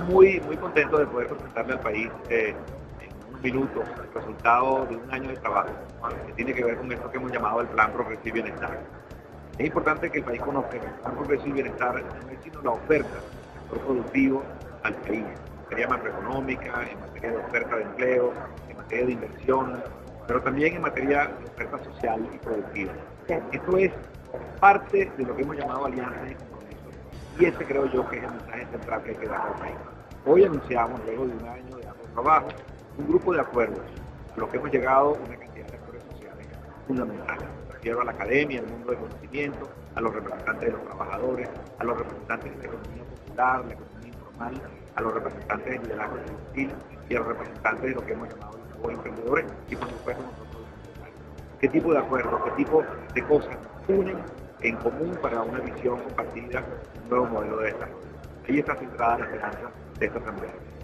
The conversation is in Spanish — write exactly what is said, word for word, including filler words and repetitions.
muy, muy contentos de poder presentarle al país eh, en un minuto el resultado de un año de trabajo que tiene que ver con esto que hemos llamado el Plan Progreso y Bienestar. Es importante que el país conozca que el Plan Progreso y Bienestar no es sino la oferta del sector productivo al país, en materia macroeconómica, en materia de oferta de empleo, en materia de inversión, pero también en materia de oferta social y productiva. Esto es parte de lo que hemos llamado alianzas y compromisos, y ese creo yo que es el mensaje central que hay que dar al país. Hoy anunciamos, luego de un año de arduo trabajo, un grupo de acuerdos a los que hemos llegado una cantidad de actores sociales fundamentales. Me refiero a la academia, al mundo del conocimiento, a los representantes de los trabajadores, a los representantes de la economía popular, la economía informal, a los representantes del liderazgo estudiantil y a los representantes de lo que hemos llamado los nuevos emprendedores y por supuesto nosotros los empresarios. ¿Qué tipo de acuerdos, qué tipo de cosas unen en común para una visión compartida, un nuevo modelo de desarrollo? Ahí está centrada la esperanza de esta asamblea.